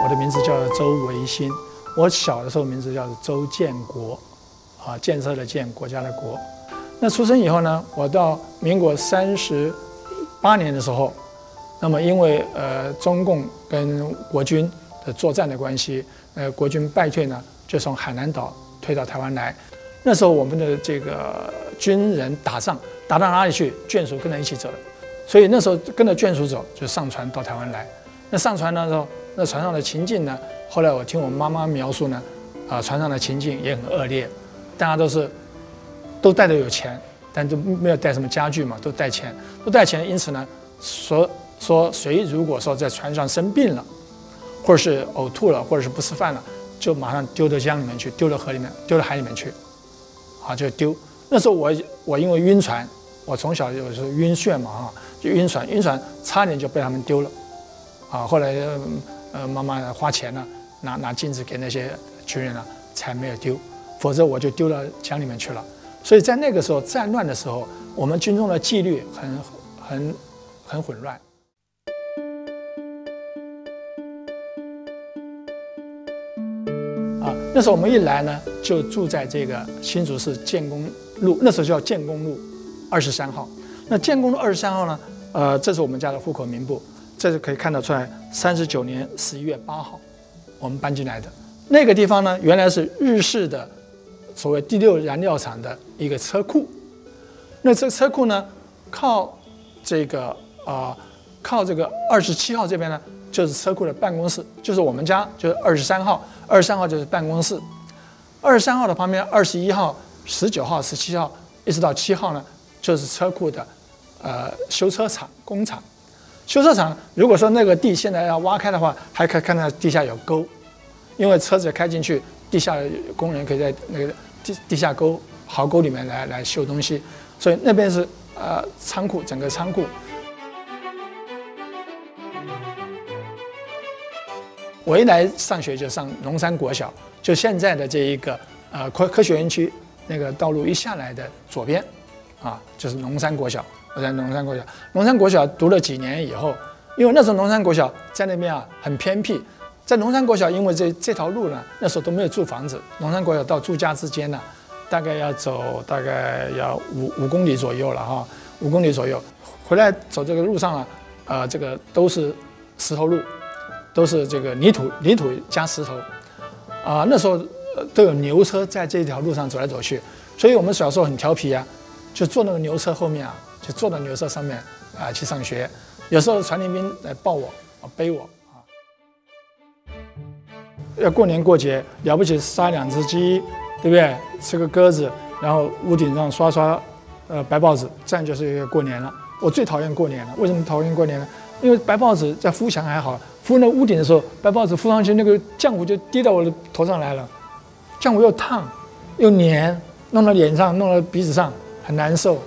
我的名字叫周维新。我小的时候名字叫周建国，建设的建，国家的国。那出生以后呢，我到民国38年的时候，那么因为中共跟国军的作战的关系，国军败退呢，就从海南岛退到台湾来。那时候我们的这个军人打仗打到哪里去，眷属跟着一起走了，所以那时候跟着眷属走，就上船到台湾来。那上船的时候，那船上的情境呢，后来我听我妈妈描述呢，船上的情境也很恶劣，大家都带着有钱，但都没有带什么家具嘛，都带钱，因此呢，说谁如果说在船上生病了，或者是呕吐了，或者是不吃饭了，就马上丢到江里面去，丢到河里面，丢到海里面去，就丢。那时候我因为晕船，我从小有时候晕眩嘛，就晕船差点就被他们丢了，后来妈妈花钱了，拿镜子给那些军人了，才没有丢，否则我就丢到江里面去了。所以在那个时候战乱的时候，我们军中的纪律很混乱。那时候我们一来呢，就住在这个新竹市建工路，那时候叫建工路23号。那建工路23号呢，这是我们家的户口名簿，这是可以看得出来，39年11月8号，我们搬进来的。那个地方呢，原来是日式的所谓第6燃料厂的一个车库。那这个车库呢，靠这个27号这边呢，就是车库的办公室，就是我们家，就是23号，23号就是办公室。23号的旁边，21号、19号、17号，一直到7号呢，就是车库的修车厂、工厂。修车厂如果说那个地现在要挖开的话，还可以看到地下有沟，因为车子开进去，地下工人可以在那个地下沟、壕沟里面来修东西，所以那边是仓库，整个仓库。我一来上学就上龙山国小，就现在的这一个科学园区那个道路一下来的左边，就是龙山国小。我在龙山国小读了几年以后，因为那时候龙山国小在那边很偏僻，在龙山国小因为这条路呢，那时候都没有住房子，龙山国小到住家之间呢，大概要走5公里左右了5公里左右。回来走这个路上这个都是石头路。都是这个泥土加石头，那时候都有牛车在这条路上走来走去，所以我们小时候很调皮就坐那个牛车后面就坐到牛车上面去上学。有时候传令兵来抱我背我要过年过节了不起杀2只鸡，对不对？吃个鸽子，然后屋顶上刷白报纸，这样就是一个过年了。我最讨厌过年了，为什么讨厌过年呢？因为白报纸在敷墙还好，敷那屋顶的时候，白报纸敷上去，那个浆糊就滴到我的头上来了，浆糊又烫又黏，弄到脸上，弄到鼻子上，很难受。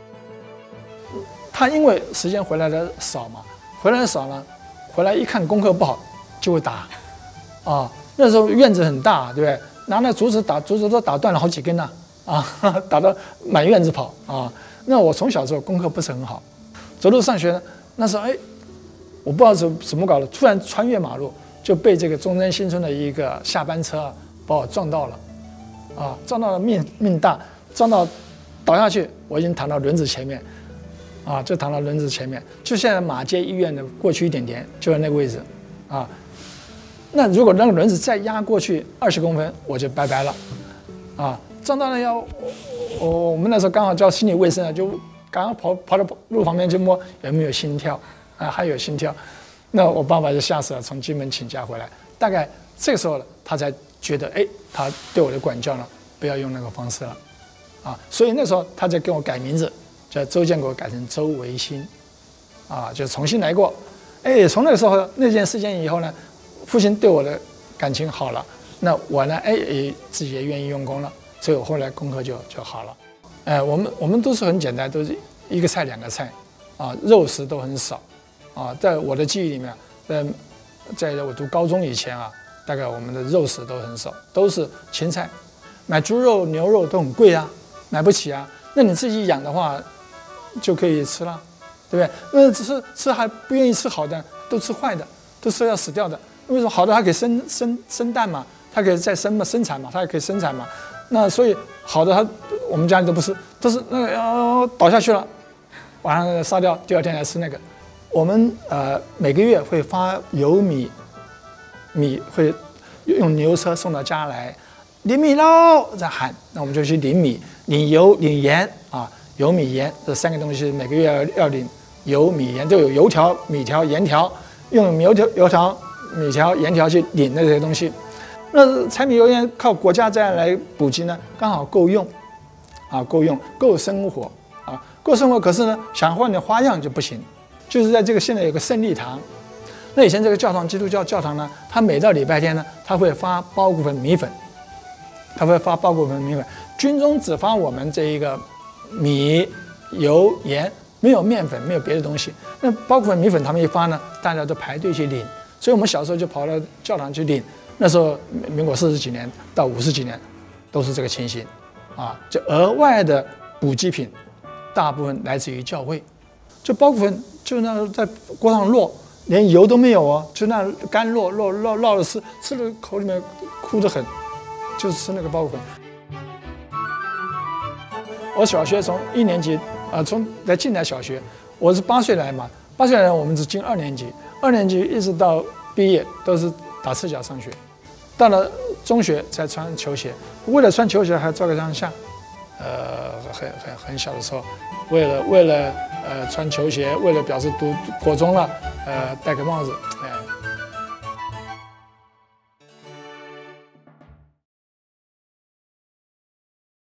他因为时间回来的少嘛，回来一看功课不好，就会打，那时候院子很大，对不对？拿那竹子都打断了好几根打到满院子跑那我从小时候功课不是很好，走路上学呢，那时候我不知道怎么搞的，突然穿越马路就被这个中山新村的一个下班车把我撞到了，撞到了命大，撞到倒下去，我已经躺到轮子前面，就躺到轮子前面，就现在马街医院的过去一点点，就在那个位置，那如果那个轮子再压过去20公分，我就拜拜了，撞到了我们那时候刚好叫心理卫生就刚刚跑到路旁边去摸有没有心跳。还有心跳，那我爸爸就吓死了，从金门请假回来，大概这个时候他才觉得，他对我的管教呢，不要用那个方式了，所以那时候他就给我改名字，叫周建国改成周维新，就重新来过，从那个时候那件事件以后呢，父亲对我的感情好了，那我呢，自己也愿意用功了，所以我后来功课就好了，我们都是很简单，都是1个菜2个菜，肉食都很少。在我的记忆里面，在我读高中以前大概我们的肉食都很少，都是芹菜，买猪肉、牛肉都很贵买不起那你自己养的话，就可以吃了，对不对？那只是吃还不愿意吃好的，都吃坏的，都吃要死掉的。 为什么好的它可以生蛋嘛，它可以再生产嘛，它也可以生产嘛。那所以好的我们家里都是那个倒下去了，晚上杀掉，第二天来吃那个。我们每个月会发油米会用牛车送到家来，领米喽，再喊，那我们就去领米、领油、领盐啊，油米盐这3个东西每个月要领，油米盐都有油条、米条、盐条，用油条、米条、盐条去领那些东西。那柴米油盐靠国家再来补给呢，刚好够用，啊，够用，够生活啊，够生活。可是呢，想换点花样就不行。就是在这个现在有个胜利堂，那以前这个教堂，基督教教堂呢，它每到礼拜天呢，它会发包谷粉米粉，军中只发我们这一个米、油、盐，没有面粉，没有别的东西。那包谷粉米粉他们一发呢，大家都排队去领，所以我们小时候就跑到教堂去领。那时候民国40几年到50几年，都是这个情形，啊，就额外的补给品，大部分来自于教会，就包谷粉。就那在锅上烙，连油都没有哦，就那干烙了吃了口里面苦得很，就是吃那个包谷粉。我小学从1年级从来进来小学，我是8岁来嘛，8岁来我们是进2年级，2年级一直到毕业都是打赤脚上学，到了中学才穿球鞋，为了穿球鞋还照个张相，很小的时候，为了穿球鞋，为了表示读国中了，戴个帽子，